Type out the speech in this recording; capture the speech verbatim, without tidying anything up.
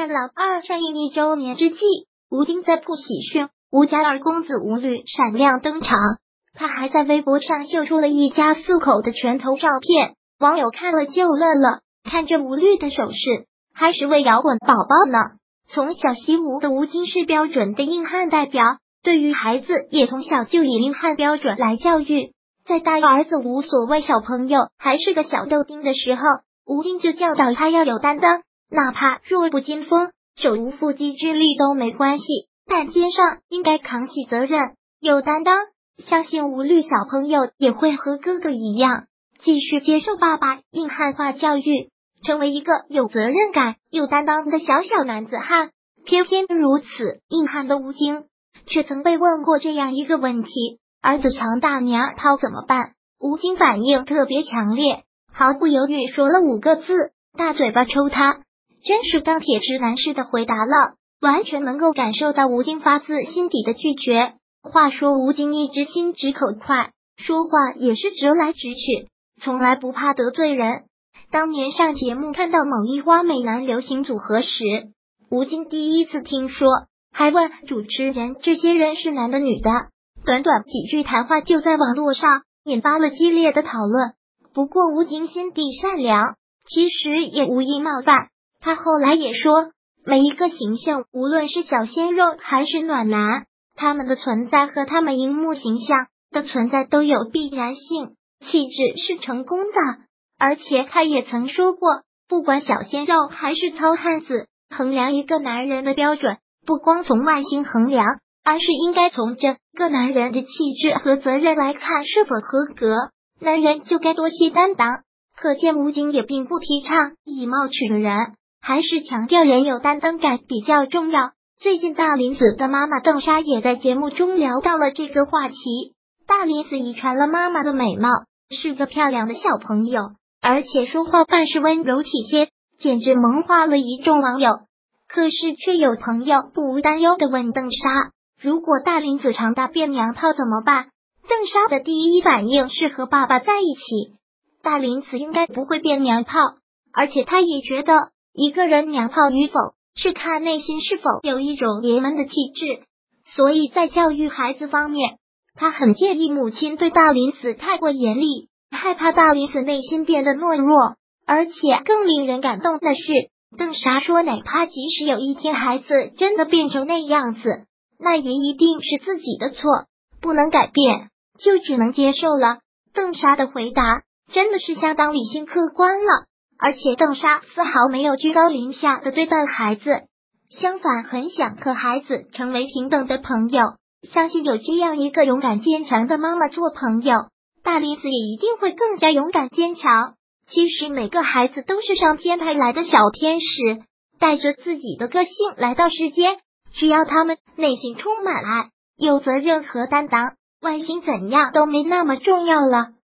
战狼二》上映一周年之际，吴京在不喜讯，吴家二公子吴律闪亮登场。他还在微博上秀出了一家四口的全头照片，网友看了就乐了。看着吴律的手势，还是位摇滚宝宝呢。从小习武的吴京是标准的硬汉代表，对于孩子也从小就以硬汉标准来教育。在大儿子无所谓小朋友还是个小豆丁的时候，吴京就教导他要有担当，哪怕弱不禁风，手无缚鸡之力都没关系，但肩上应该扛起责任，有担当。相信吴律小朋友也会和哥哥一样，继续接受爸爸硬汉化教育，成为一个有责任感、有担当的小小男子汉。偏偏如此硬汉的吴京，却曾被问过这样一个问题：儿子藏大娘炮怎么办？吴京反应特别强烈，毫不犹豫说了五个字：大嘴巴抽他。真是钢铁直男式的回答了，完全能够感受到吴京发自心底的拒绝。话说吴京一直心直口快，说话也是直来直去，从来不怕得罪人。当年上节目看到某一花美男流行组合时，吴京第一次听说，还问主持人这些人是男的女的。短短几句谈话就在网络上引发了激烈的讨论。不过吴京心地善良，其实也无意冒犯。他后来也说，每一个形象，无论是小鲜肉还是暖男，他们的存在和他们荧幕形象的存在都有必然性，气质是成功的。而且他也曾说过，不管小鲜肉还是糙汉子，衡量一个男人的标准，不光从外形衡量，而是应该从这个男人的气质和责任来看是否合格。男人就该多些担当。可见吴京也并不提倡以貌取人，还是强调人有担当感比较重要。最近大林子的妈妈邓莎也在节目中聊到了这个话题。大林子遗传了妈妈的美貌，是个漂亮的小朋友，而且说话办事温柔体贴，简直萌化了一众网友。可是却有朋友不无担忧地问邓莎，如果大林子常大变娘炮怎么办？邓莎的第一反应是和爸爸在一起，大林子应该不会变娘炮，而且他也觉得一个人娘炮与否是看内心是否有一种爷们的气质，所以在教育孩子方面，他很介意母亲对大林子太过严厉，害怕大林子内心变得懦弱。而且更令人感动的是，邓莎说哪怕即使有一天孩子真的变成那样子，那也一定是自己的错，不能改变，就只能接受了。邓莎的回答真的是相当理性客观了，而且邓莎丝毫没有居高临下的对待孩子，相反很想和孩子成为平等的朋友。相信有这样一个勇敢坚强的妈妈做朋友，大林子也一定会更加勇敢坚强。其实每个孩子都是上天派来的小天使，带着自己的个性来到世间，只要他们内心充满爱，有责任和担当，外形怎样都没那么重要了。